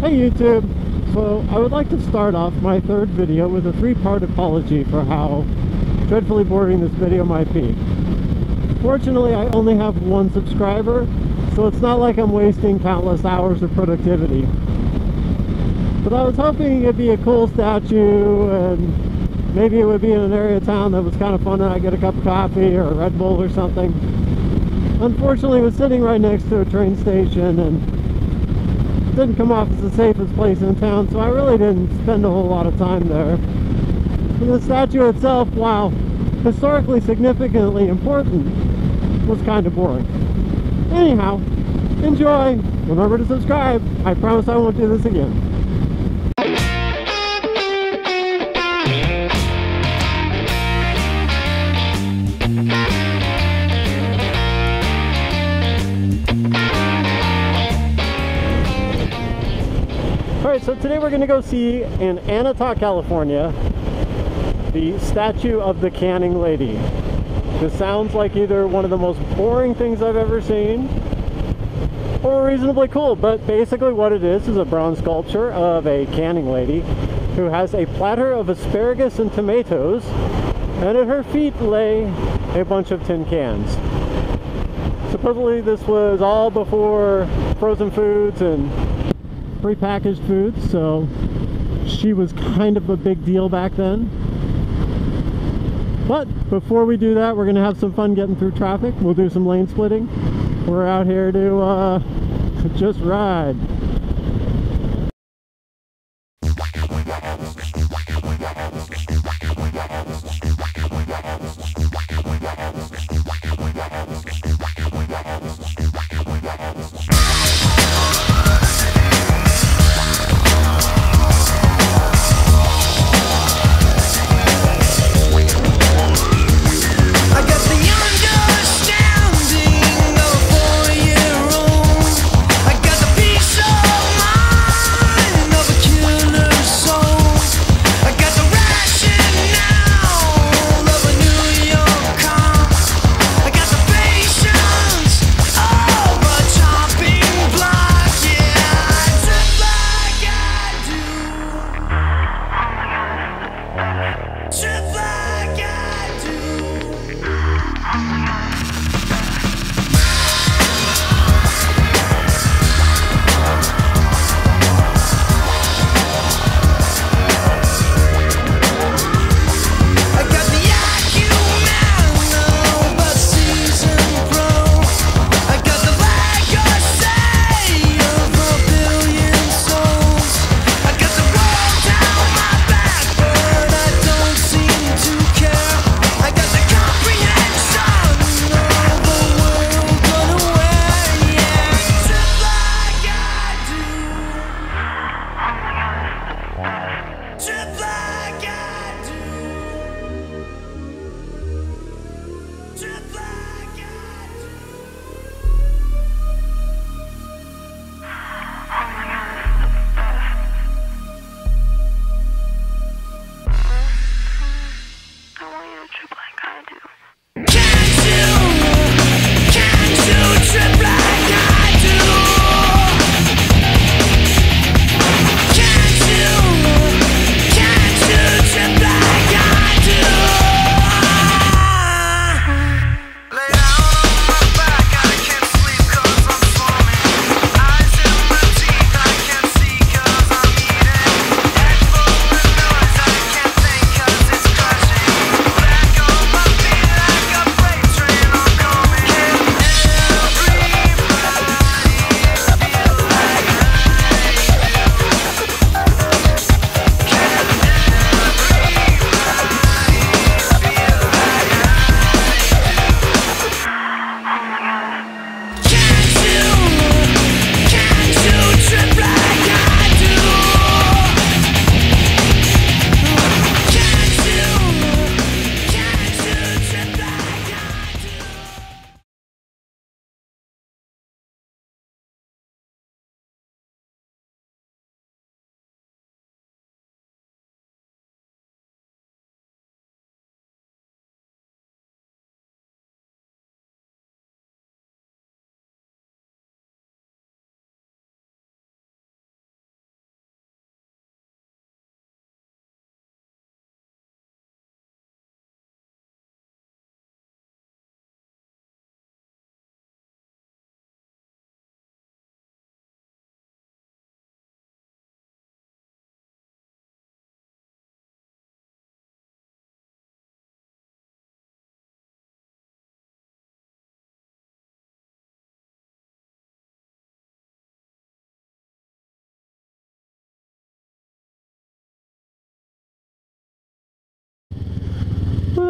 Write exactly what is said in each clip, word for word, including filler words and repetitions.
Hey YouTube! So I would like to start off my third video with a three-part apology for how dreadfully boring this video might be. Fortunately, I only have one subscriber, so it's not like I'm wasting countless hours of productivity. But I was hoping it'd be a cool statue, and maybe it would be in an area of town that was kind of fun and I'd get a cup of coffee or a Red Bull or something. Unfortunately, it was sitting right next to a train station and didn't come off as the safest place in town, so I really didn't spend a whole lot of time there. And the statue itself, while historically significantly important, was kind of boring. Anyhow, enjoy! Remember to subscribe! I promise I won't do this again. Alright, so today we're going to go see in Anata, California, the statue of the canning lady. This sounds like either one of the most boring things I've ever seen or reasonably cool, but basically what it is is a bronze sculpture of a canning lady who has a platter of asparagus and tomatoes, and at her feet lay a bunch of tin cans. Supposedly this was all before frozen foods and prepackaged foods, so she was kind of a big deal back then. But before we do that, we're gonna have some fun getting through traffic. We'll do some lane splitting. We're out here to uh, just ride. Understanding of a four-year-old. I got the peace of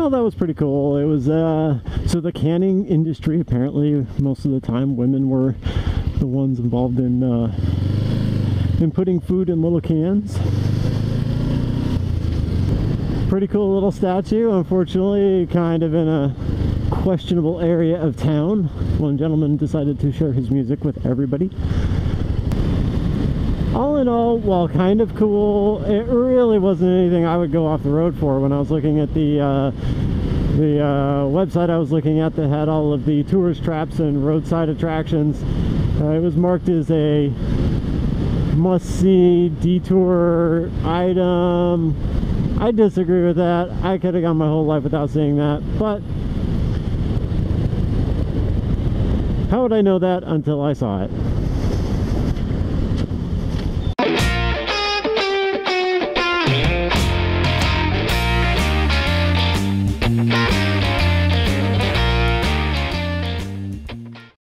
Well, that was pretty cool. It was, uh, so the canning industry, apparently most of the time women were the ones involved in, uh, in putting food in little cans. Pretty cool little statue, unfortunately kind of in a questionable area of town. One gentleman decided to share his music with everybody. All in all, while kind of cool, it really wasn't anything I would go off the road for. When I was looking at the uh, the uh, website I was looking at that had all of the tourist traps and roadside attractions, uh, it was marked as a must-see detour item. I disagree with that. I could have gone my whole life without seeing that, but how would I know that until I saw it?